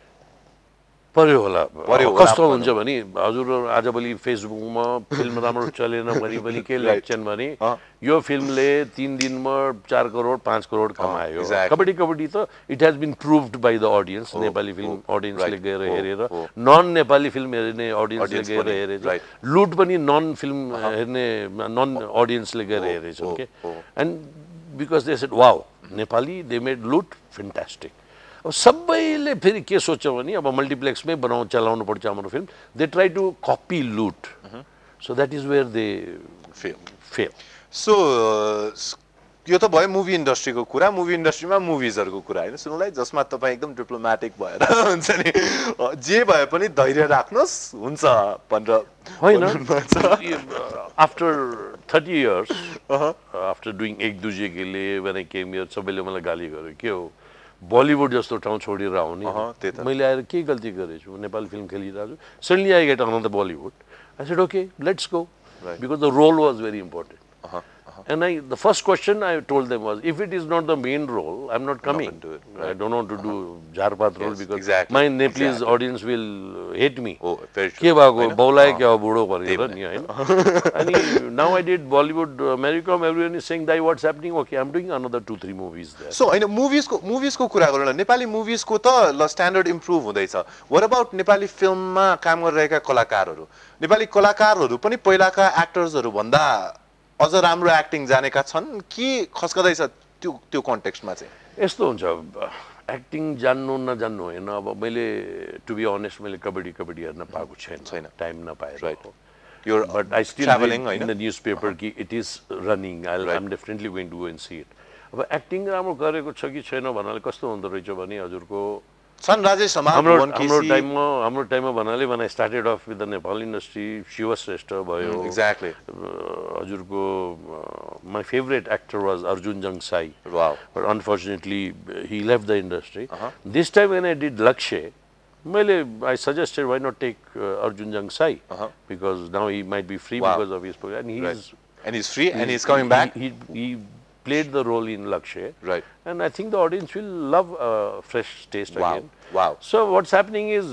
पर्यो होला. कस्तो हुन्छ भने हजुर आजभोलि फेसबुकमा फिल्म राम्रो चलेन भने पनि के लेख्छन् भने यो फिल्मले 3 दिनमा 4 करोड 5 करोड कमायो. कबड्डी त it has been proved by the audience. Nepali film ऑडियन्सले गएर हेरेर, नन नेपाली फिल्म हेर्ने ऑडियन्सले गएर हेरेछ. लुट पनि नन फिल्म हेर्ने नन ऑडियन्सले गएर हेरेछ के. And because they said wow Nepali they made Loot fantastic. अब सबैले फेरि के सोच्छ भने अब मल्टिप्लेक्समै चलाउनु पर्छ हाम्रो film. They try to copy Loot. So that is where they fail. So यो त भयो मुभी इन्डस्ट्रीको कुरा मुभी इन्डस्ट्रीमा मुभिजहरुको कुरा हैन सुन्नुलाई जसमा तपाई एकदम डिप्लोमेटिक भएर हुन्छ नि जे भए पनि धैर्य राख्नुस् हुन्छ भनेर होइन आफ्टर 30 years आफ्टर डुइङ एक दुजे केले when I came here सबैले मलाई गाली गर्यो के हो बलिउड जस्तो ठाउँ छोडेर आउने मैले आएर के गल्ती गरेछु नेपाली फिल्म खेलिरहेको छु suddenly I get another Bollywood I said okay let's go because the role was very important and the first question I told them was if it is not the main role I'm not coming I don't want to do Jarpat role because my Nepalese audience will hate me के भएको बौलाए क्या बुढो भनेर नि हैन अनि now I did Bollywood Americom everyone is saying that what's happening okay I'm doing another 2-3 movies there so हैन movies को कुरा गरौँ न नेपाली movies को त ल स्ट्यान्डर्ड इम्प्रुभ हुँदैछ what about नेपाली फिल्ममा काम गरिरहेका कलाकारहरू नेपाली कलाकारहरू पनि पहिलाका एक्टर्सहरू भन्दा अझ राम्रो एक्टिङ जानेका छन् कि खस्कदै छ त्यो कन्टेक्स्टमा चाहिँ यस्तो हुन्छ एक्टिङ जान्नु नजान्नु हैन अब मैले टु बी अनेस्ट मैले कबड्डी हेर्न पाएको छैन टाइम नपाएर right but I still travelling in the newspaper कि it is running I am definitely going to go and see it अब एक्टिङ राम्रो गरेको छ कि छैन भन्नाले कस्तो हुँदो रहेछ भने हजुरको सन राजेश हाम्रो टाइममा भन्नाले when I started off with the Nepal industry Shiv Shrestha भयो exactly हजुरको my favorite actor was Arjun Jangsai wow but unfortunately he left the industry this time when I did Lakshay I suggested why not take Arjun Jangsai because now he might be free because of his program and he's free and he's coming back he played the role in Lakshay right and I think the audience will love fresh taste again wow so what's happening is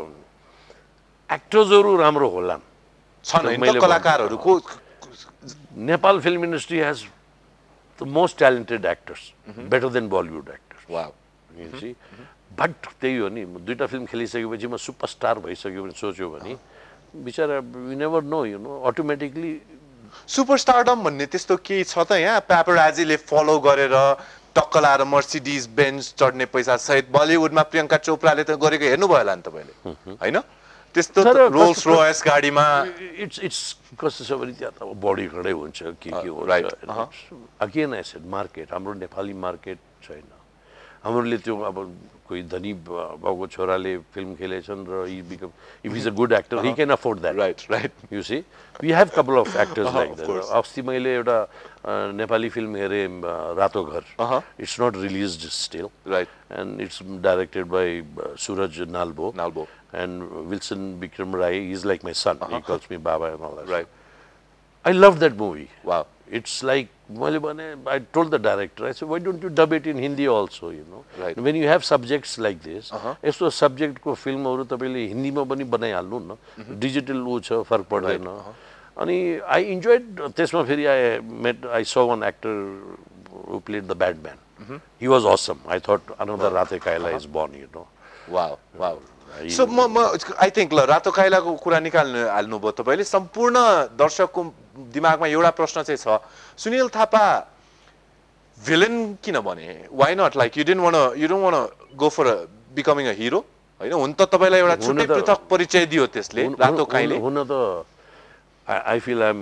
actors haru ramro holan छन् हैन त कलाकारहरुको Nepal film industry has the most talented actors better than Bollywood actors wow you see but त्यही हो नि दुईटा film खेलिसकेपछि म superstar भइसक्यो भने सोच्यो भने बिचारा we never know you know automatically superstardom भन्ने त्यस्तो के छ त यहाँ प्यापराजीले फलो गरेर टक्क लाएर मर्सिडीज बेन्ज चढ्ने पैसा सहित बलिउडमा प्रियंका चोपडाले त गरेको हेर्नु भयो होला नि तपाईले हैन त्यस्तो रोल्स रोयस गाडीमा इट्स कस्तो छ भने त्यहाँ त बडी खडै हुन्छ के हुन्छ right again I said market हाम्रो नेपाली मार्केट छैन हाम्रोले त्यो अब कोही धनी बाबुको छोराले फिल्म खेलेछन् र if he's a good actor he can afford that right you see we have couple of actors like that अस्ति मैले एउटा नेपाली फिल्म हेरे रातो घर it's not released still right and it's directed by Suraj Nalbo and Wilson Bikram Rai he's like my son he calls me baba and all that right I love that movie wow it's like I told the director I said why don't you dub it in Hindi also you know right when you have subjects like this यस्तो subject को फिल्महरु तपाईले हिन्दीमा पनि बनाइहाल्नु न digital उ छ फरक पर्दैन अनि I enjoyed त्यसमा फेरि I saw one actor who played the bad man he was awesome I thought another Rate Kaila is born you know wow so I think ल रातो काइलाको कुरा निकाल्नु भयो तपाईले सम्पूर्ण दर्शकको दिमागमा एउटा प्रश्न चाहिँ छ सुनिल थापा villain किन बने why not like you don't want to go for becoming a hero हैन हुन त तपाईलाई एउटा छुट्टै पृथक परिचय दियो त्यसले रातो काइले हुन त I feel I'm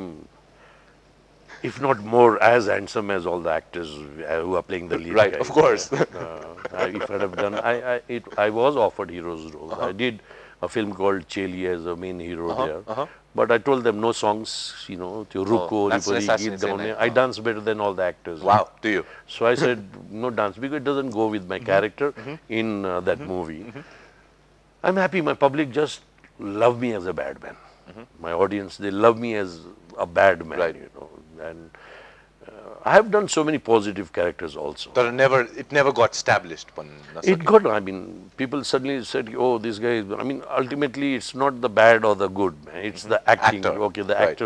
if not more as handsome as all the actors who are playing the lead right guys. Of course if I have done I was offered hero's role I did a film called Cheli as a main hero there but I told them no songs you know to ruko I dance better than all the actors wow do you so I said no dance because it doesn't go with my character in that movie I'm happy my public just love me as a bad man my audience they love me as a bad man right you know and I have done so many positive characters also but it never got established it got I mean people suddenly said oh this guy I mean ultimately it's not the bad or the good it's the acting okay the actor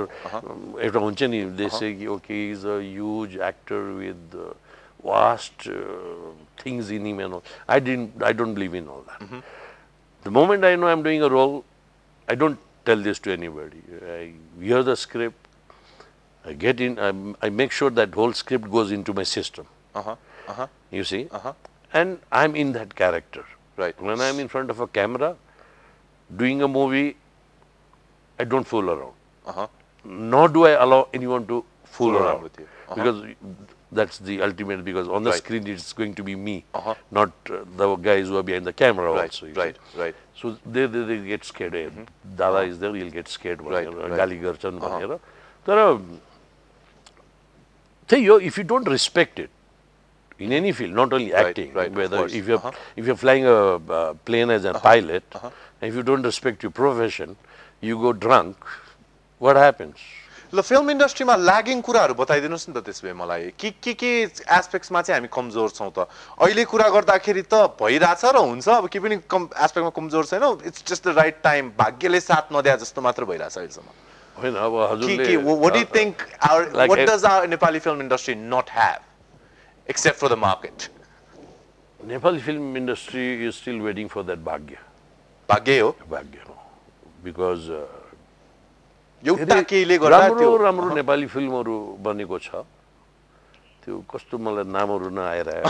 they say okay he's a huge actor with vast things in him and all I don't believe in all that the moment I know I'm doing a role I don't tell this to anybody I hear the script I get in, I make sure that whole script goes into my system. You see? And I'm in that character. Right. When I'm in front of a camera, doing a movie, I don't fool around. nor do I allow anyone to fool around around with you. because that's the ultimate. Because on the screen it's going to be me, not the guys who are behind the camera also. Right. So they get scared. Dada is there, he'll get scared. Gali garchan bhanera. Tara, if you don't respect it in any field, not only acting, whether if you're flying a plane as a pilot, and if you don't respect your profession, you go drunk, what happens? ल film इन्डस्ट्रीमा lagging कुराहरू बताइदिनुस् न त त्यसबे मलाई के एस्पेक्ट्समा चाहिँ हामी कमजोर छौं त अहिले कुरा गर्दाखेरि त भइराछ र हुन्छ अब के पनि एस्पेक्टमा कमजोर छैन it's just the right time भाग्यले साथ नदिया जस्तो मात्र भइराछ अहिलेसम्म हैन अब हजुरले what do you think what does our Nepali film industry not have except for the market? Nepali film industry is still waiting for that bhagya. Bhagya ho? Bhagya, no. Because एउटा केले गर्दा त्यो राम्रो नेपाली फिल्महरु बनेको छ त्यो कस्तो मलाई नामहरु नआइरायो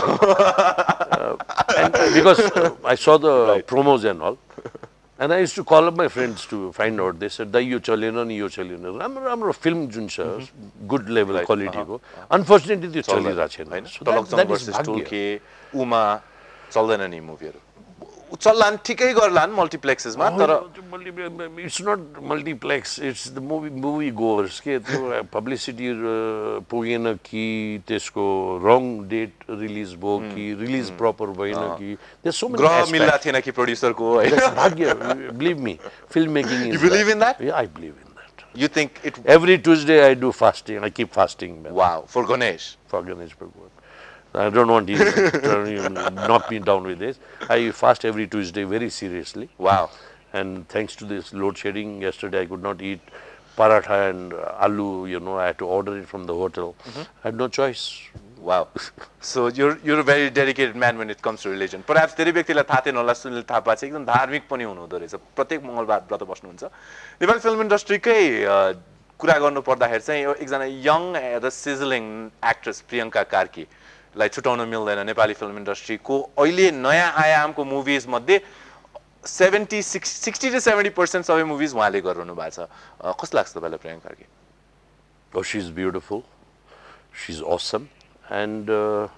because I saw the promos and all and I used to call up my friends to find out. They said, "Dai yo chalena ni yo chalena." राम्रो film जुन छ good level quality को unfortunately त्यो चलिरा छैन हैन. So that is के उमा चल्दैन नि मुभीहरु चल्लान ठिकै गर्लान मल्टिप्लेक्सेसमा तर it's not multiplex, it's the movie goers के त्यो publicity पुगेन कि त्यसको wrong date release भयो कि release proper भएन कि there's so many ग्रह मिल्ला थिएन कि प्रोड्युसरको हैन भाग्य. Believe me, filmmaking is You believe in that? Yeah, I believe in that. You think it Every Tuesday I do fasting. I keep fasting. Man. Wow, for Ganesh. For Ganesh Bhagwan. I don't want you to knock me down with this. I fast every Tuesday very seriously. Wow. And thanks to this load shedding, yesterday I could not eat paratha and aloo, I had to order it from the hotel. I had no choice. Wow. So you're a very dedicated man when it comes to religion. Perhaps धेरै व्यक्तिलाई थाहा थिएन होला सुनिल थापा चाहिँ एकदम धार्मिक पनि हुनुहुँदो रहेछ. प्रत्येक मंगलबार व्रत बस्नुहुन्छ. नेपाली फिल्म इन्डस्ट्रीकै कुरा गर्नु पर्दाखेरि चाहिँ एकजना यङ र सिजलिङ एक्ट्रेस प्रियङ्का कार्की लाई छुटाउन मिल्दैन नेपाली फिल्म इन्डस्ट्रीको अहिले नयाँ आयामको मुभिज मध्ये 60 to 70% सबै मुभिज उहाँले गरिरहनु भएको छ. कस्तो लाग्छ तपाईलाई Priyanka Karki? Oh, she's beautiful. She's awesome. And to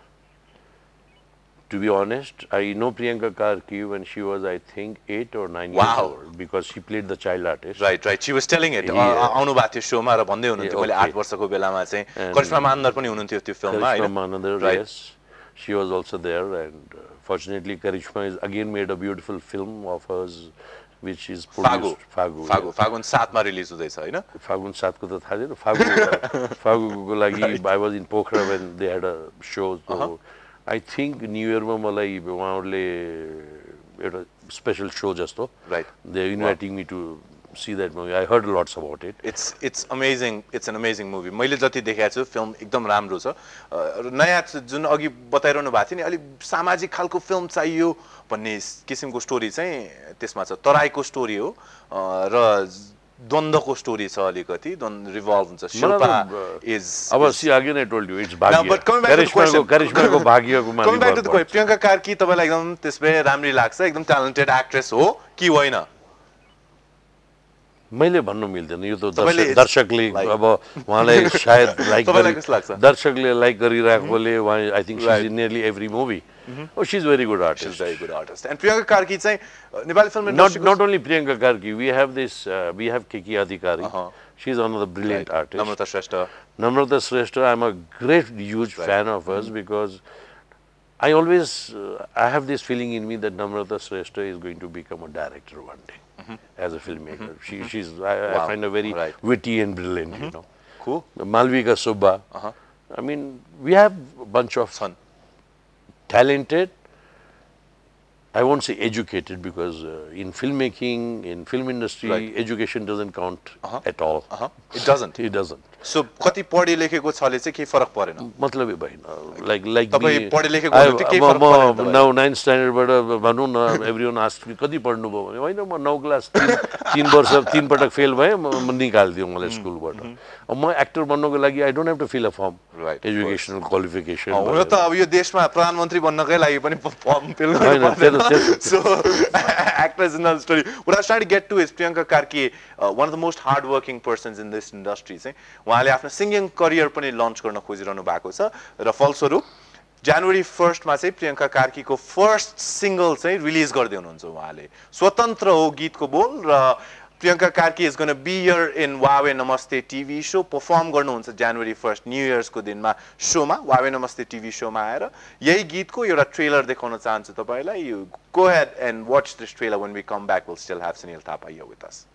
be honest, I know Priyanka Karki when she was, I think, 8 or 9 years old because she played the child artist. Right. She was telling it. आउनु भएको थियो शोमा र भन्दै हुनुहुन्थ्यो मैले 8 वर्षको बेलामा चाहिँ करिश्मा मानन्दर पनि हुनुहुन्थ्यो त्यो फिल्ममा हैन. Karishma Manandar, yes. She was also there and fortunately Karishma has again made a beautiful film of hers which is produced फागुन 7 मा रिलिज हुँदैछ हैन. फागुन 7 को त थाहा छैन. फागुनको लागि I was in Pokhara when they had a show. So I think New Year ma malai uहाँहरुले एउटा special show जस्तो. Right. They inviting me to see that movie. I heard lots about it. It's amazing. It's an amazing movie. मैले जति देखेको छु film एकदम राम्रो छ. नयाँ जुन अघि बताइरहनु भएको थियो नि अलि सामाजिक खालको फिल्म चाहियो भन्ने किसिमको स्टोरी चाहिँ त्यसमा छ. तराईको स्टोरी हो र द्वन्द्वको स्टोरी छ अलिकति रिभल्भ हुन्छ. शिल्पा इज अब see again I told you it's भाग्य. करिश्माको भाग्यको मालिक. Coming back to the question, Priyanka Karki तपाईलाई एकदम त्यसबे राम्री लाग्छ एकदम ट्यालेन्टेड एक्ट्रेस हो कि होइन? मैले भन्नु मिल्दैन यो त दर्शकले अब उहाँलाई सायद लाइक दर्शकले लाइक गरिराखेकोले उहाँ I think she's in nearly every movie. Oh, she's very good artist. She's very good artist. And Priyanka Karki चाहिँ Nepali film industry not only Priyanka Karki, we have Kiki Adhikari. She's another brilliant artist. Namrata Shrestha, I'm a great huge fan of hers because I have this feeling in me that Namrata Shrestha is going to become a director one day. As a filmmaker, I find her very witty and brilliant. Cool. Malvika Subba. I mean, we have a bunch of talented. I won't say educated because in filmmaking, in film industry, education doesn't count at all. It doesn't. It doesn't. So, कति पढे लेखेको छले चाहिँ के फरक परेन? मतलबै भएन. Like तपाई पढे लेखेको हुनु त के फरक परेन? Now 9th standard बाट भनौं न everyone asked me कति पढ्नु भयो भने हैन म 9 क्लास 3 वर्ष 3 पटक फेल भए म निकाल्दियो मलाई स्कुलबाट. अब म एक्टर बन्नको लागि I don't have to fill a form. Educational qualification. हो त अब यो देशमा प्रधानमन्त्री बन्नकै लागि पनि फर्म फिल गर्नु पर्दैन. yes. So, actors in the story. What I was trying to get to is Priyanka Karki, one of the most hardworking persons in this industry. उहाँले आफ्नो singing career पनि launch गर्न खोजिरहनु भएको छ र फलस्वरूप January 1st मा चाहिँ प्रियंका कार्कीको फर्स्ट सिंगल चाहिँ रिलिज गर्दै हुनुहुन्छ उहाँले स्वतन्त्र हो गीतको बोल र Priyanka Karki is going to be here in HUAWEI Namaste TV Show. Perform गर्नुहुन्छ January 1st New Year's को दिनमा show मा HUAWEI Namaste TV Show मा आएर यही गीतको एउटा ट्रेलर देखाउन चाहन्छु तपाईलाई. You go ahead and watch this trailer. When we come back, we'll still have Sunil Thapa here with us.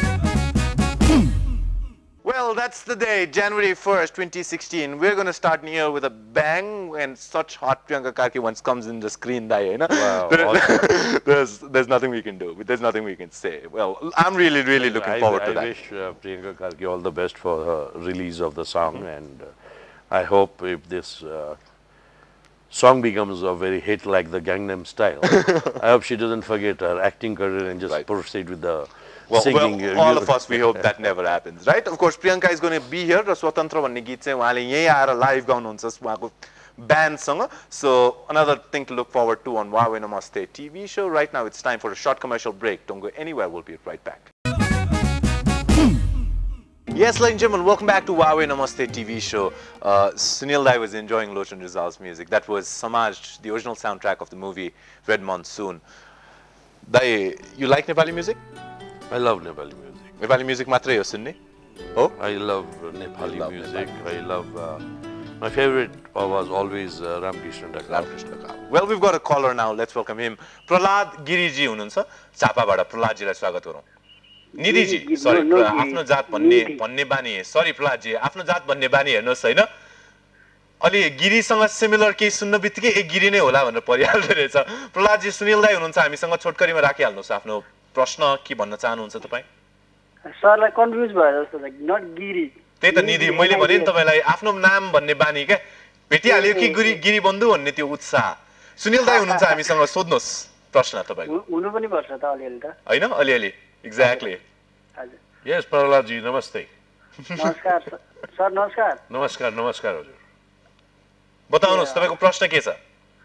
Well, that's the day, January 1st, 2016. We're going to start New Year with a bang, and such hot Priyanka Karki once comes in the screen, you know? Wow, there's nothing we can do. There's nothing we can say. Well, I'm really looking forward to that. I wish Priyanka Karki all the best for her release of the song, and I hope if this song becomes a very hit like the Gangnam Style, I hope she doesn't forget her acting career and just proceed with the singing. Well, all of us, we hope that never happens, right? Of course, Priyanka is going to be here. Swatantra भन्ने गीत चाहिँ उहाँले यही आएर live गाउनुहुन्छ उहाँको band सँग. So another thing to look forward to on HUAWEI Namaste TV Show. Right now, it's time for a short commercial break. Don't go anywhere. We'll be right back. Yes, ladies and gentlemen, welcome back to HUAWEI Namaste TV Show. Sunil Dai was enjoying Lochan Rizal's music. That was Samaj, the original soundtrack of the movie Red Monsoon. Dai, you like Nepali music? I love Nepali music. Nepali music matrai ho sunne? Oh? I love Nepali music. I love my favorite was always Ramkrishna Dakar. Well, we've got a caller now. Let's welcome him. Prahlad Giriji hununcha. Chapabada Prahlad ji lai swagat garau. Nidhi ji, sorry, आफ्नो जात भन्ने बानी. Sorry Prahlad ji, आफ्नो जात भन्ने बानी हेर्नुस् हैन. अलि गिरीसँग सिमिलर केही सुन्न बित्तिकै एक गिरी नै होला भनेर परिहाल्दो रहेछ. प्रहलाद जी सुनिल दाइ हुनुहुन्छ हामीसँग छोटकरीमा राखिहाल्नुस् आफ्नो प्रश्न के भन्न चाहनुहुन्छ तपाई? सरलाई कन्फ्युज भयो जस्तो लाग्यो. नट गिरी. त्यही त निधि मैले भने नि तपाईलाई आफ्नो नाम भन्ने बानी के भेटिहाल्यो कि गिरी बन्धु भन्ने त्यो उत्साह. सुनिल दाइ हुनुहुन्छ हामीसँग सोध्नुस् प्रश्न तपाईको. हुनु पनि पर्छ त अलिअलि त. हैन अलिअलि एक्ज्याक्टली. हजुर. यस प्रहलाद जी नमस्ते. नमस्कार सर. नमस्कार. नमस्कार हजुर. बताउनुस् तपाईको प्रश्न के छ?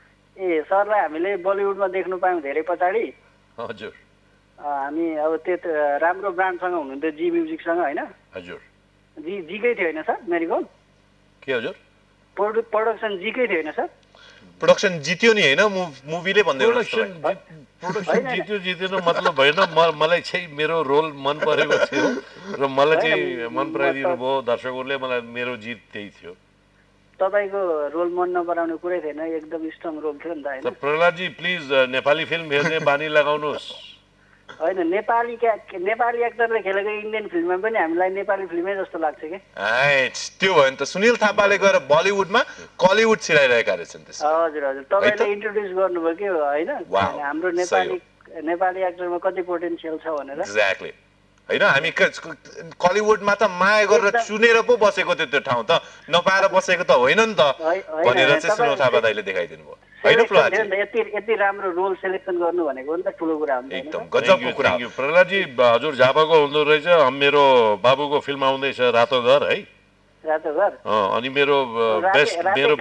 ए सरलाई हामीले बलिउडमा देख्नु पायौं धेरै पछाडी. हजुर. हामी अब त्यो राम्रो ब्रान्डसँग हुनुहुन्थ्यो जी म्युजिकसँग हैन? हजुर. जीकै थियो हैन सर मेरिगोल्ड? के हजुर? प्रोडक्सन जीकै थियो हैन सर? प्रोडक्सन जित्यो नि हैन मुभीले भन्दै प्रोडक्सन जित्यो मतलब भएन. मलाई चाहिँ मेरो रोल मन परेको थियो र मलाई चाहिँ मन पराइदिनु भयो दर्शकहरूले. मलाई मेरो जित त्यही थियो. तपाईको रोल मन नपराउने कुरै थिएन. एकदम स्ट्रङ रोल थियो नि त हैन? प्रहलाद जी प्लिज नेपाली फिल्म हेर्ने बानी लगाउनुस्. हैन नेपाली एक्टरले खेलेको इन्डियन फिल्ममा पनि हामीलाई नेपाली फिल्मै जस्तो लाग्छ के. त्यो भयो नि त. सुनिल थापाले गएर बलिउडमा कलिउड छिराइरहेका रहेछन् त्यसमा. हजुर. तपाईले इन्ट्रोड्युस गर्नुभयो के हैन? हाम्रो नेपाली एक्टरमा कति पोटेन्शियल छ भनेर. एक्ज्याक्टली. हैन हामी कलिउडमा त माया गरेर चुनेर पो बसेको त्यो ठाउँ त नपाएर बसेको त होइन नि त भनेर चाहिँ सुनिल थापा दाइले देखाइदिनु भयो. हैन प्रहलाद जी यति राम्रो रोल सिलेक्सन गर्नु भनेको नि त ठुलो कुरा हो. एकदम गजबको कुरा हो. प्रहलाद जी हजुर झापाको हुँदो रहेछ. मेरो बाबुको फिल्म आउँदैछ रातो घर है. रातो घर. अनि मेरो बेस्ट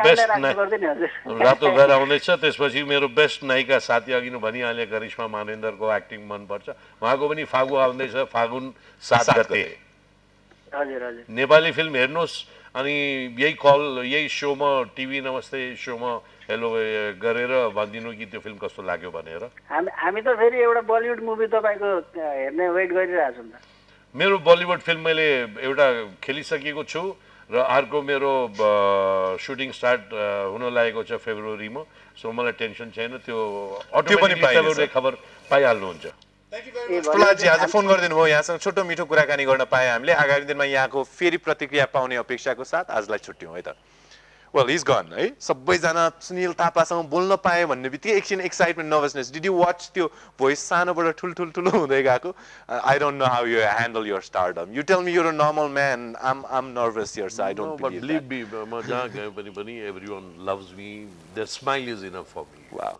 रातो घर आउँदैछ. त्यसपछि मेरो बेस्ट नायिका साथी अघि नै भनिहाले करिश्मा मानेन्दरको एक्टिङ मनपर्छ. उहाँको पनि फागु आउँदैछ फागुन 7 गते. हजुर. नेपाली फिल्म हेर्नुहोस् अनि यही सोमा टिभी नमस्ते सोमा हेलो गरेर भनिदिनु कि त्यो फिल्म कस्तो लाग्यो भनेर. हामी त फेरि एउटा बलिउड मुभी तपाईको हेर्ने वेट गरिरहेको छौँ. मेरो बलिउड फिल्म मैले एउटा खेलिसकेको छु र अर्को मेरो सुटिङ स्टार्ट हुन लागेको छ फेब्रुअरीमा. सो मलाई टेन्सन छैन. त्यो अटोमेटिकली खबर पाइहाल्नुहुन्छ. प्रहलाद जी आज फोन गरिदिनु भयो. यहाँसँग छोटो मिठो कुराकानी गर्न पाए हामीले. आगामी दिनमा यहाँको फेरि प्रतिक्रिया पाउने अपेक्षाको साथ आजलाई छुट्यौँ है त. Well, he's gone, है? सबैजना सुनिल थापासँग बोल्न पाए भन्ने बित्तिकै एकछिन excitement nervousness. Did you watch त्यो भोइस सानोबाट ठुलो हुँदै गएको? I don't know how you handle your stardom. You tell me you're a normal man. I'm nervous here, so I don't believe that. But believe me, म जहाँ गए पनि everyone loves me. Their smile is enough for me. Wow.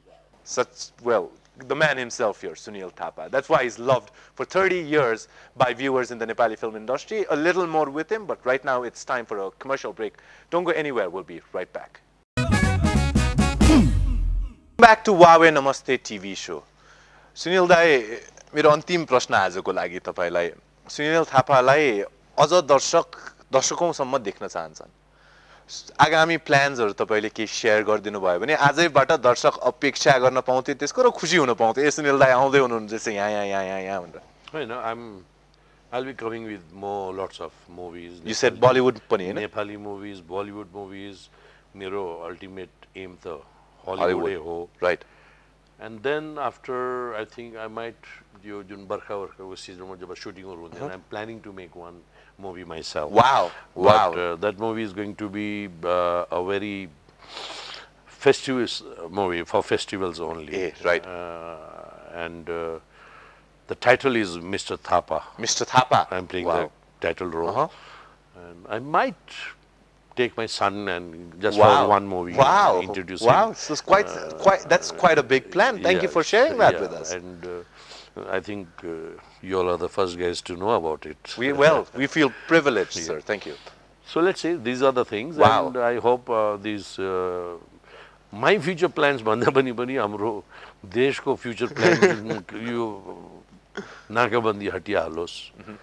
The man himself here, Sunil Thapa. That's why he's loved for 30 years by viewers in the Nepali film industry. A little more with him, but right now it's time for a commercial break. Don't go anywhere. We'll be right back. back to HUAWEI Namaste TV Show. Sunil Dai, मेरो अन्तिम प्रश्न आजको लागि तपाईलाई सुनिल थापालाई अझ दर्शकौंसम्म देख्न चाहन्छन् आगामी प्लान्सहरु तपाईले के शेयर गर्दिनु भयो भने आजैबाट दर्शक अपेक्षा गर्न पाउँथे त्यसको र खुशी हुन पाउँथे ए सुनिल दाइ आउँदै हुनुहुन्छ जस्तै यहाँ भनेर हैन I'll be coming with more lots of movies. You said Bollywood पनि हैन Nepali movies, Bollywood movies. मेरो ultimate aim त Hollywood ho. Right. And then after I think I might यो जुन बर्खा season मा जब shooting हुन्छ I'm planning to make one movie myself. Wow. But, that movie is going to be a very festive movie for festivals only. Yeah, right. And the title is Mr. Thapa. Mr. Thapa. I'm playing the title role. And I might take my son and just for one movie introduce him. Wow, so it's that's quite a big plan. Thank you for sharing that with us. And I think you all are the first guys to know about it. We feel privileged, sir. Thank you. So let's say these are the things, and I hope these my future plans भन्दा पनि हाम्रो देशको future plan यो नाकाबन्दी हटिहालोस्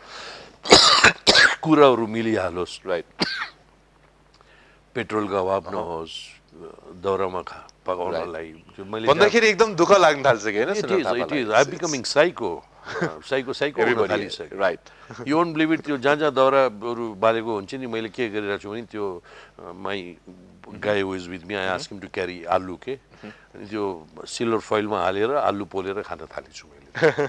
कुराहरु मिलिहालोस् right पेट्रोलको अभाव नहोस् दौरामा पकाउनलाई मैले भन्दाखेरि एकदम दुःख लाग्न थाल्छ के हैन it is I'm becoming psycho everybody right you won't believe it त्यो जहाँ दौराहरु बालेको हुन्छ नि मैले के गरिरहेको छु भने त्यो my guy who is with me I asked him to carry आलु के त्यो सिल्भर फोइलमा हालेर आलु पोलेर खान थालेछु मैले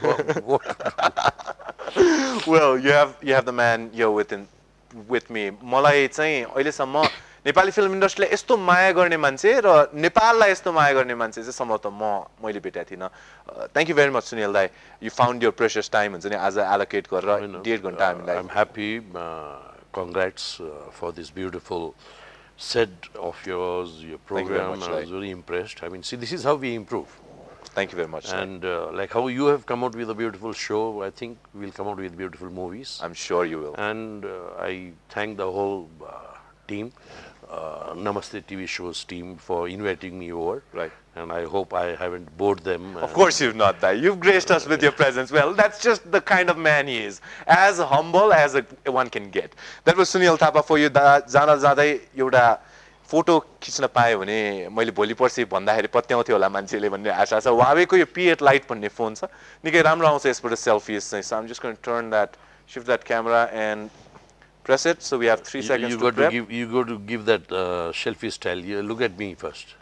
well you have the man here with me मलाई चाहिँ अहिले सम्म नेपाली फिल्म इन्डस्ट्रीले यस्तो माया गर्ने मान्छे र नेपाललाई यस्तो माया गर्ने मान्छे चाहिँ सम्भवतः मैले भेटेको थिन thank you very much Sunil दाइ you found your precious time हुन्छ नि आज allocate गरेर 1.5 घण्टा हामीलाई I'm happy congrats for this beautiful set of yours, your program. I was very impressed. I mean, see, this is how we improve. Thank you very much. And like how you have come out with a beautiful show, I think we'll come out with beautiful movies. I'm sure you will. And I thank the whole team, Namaste TV Show's team, for inviting me over. Right. And I hope I haven't bored them. Of course you've not, that. You've graced us with your presence. Well, that's just the kind of man he is. As humble as one can get. That was Sunil Thapa for you. जाँदा जाँदै एउटा photo खिच्न पाए भने मैले भोलि पर्सि भन्दाखेरि पत्याउँथ्यो होला मान्छेले भन्ने आशा छ हुआवेको यो P8 लाइट भन्ने फोन छ निकै राम्रो आउँछ यसबाट सेल्फिज चाहिँ so I'm just going to turn that shift that camera and press it so we have 3 seconds you to prep. You got to give that selfie style. You look at me first.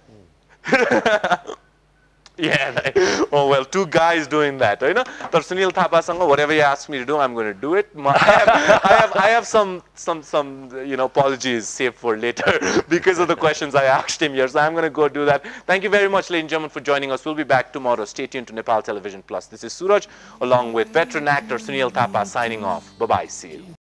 Yeah, oh well, 2 guys doing that, you know. But Sunil Thapa sanga, whatever he asks me to do, I'm going to do it. I have some you know apologies saved for later because of the questions I asked him here. So I'm going to go do that. Thank you very much, ladies and gentlemen, for joining us. We'll be back tomorrow. Stay tuned to Nepal Television Plus. This is Suraj, along with veteran actor Sunil Thapa, signing off. Bye bye. See you.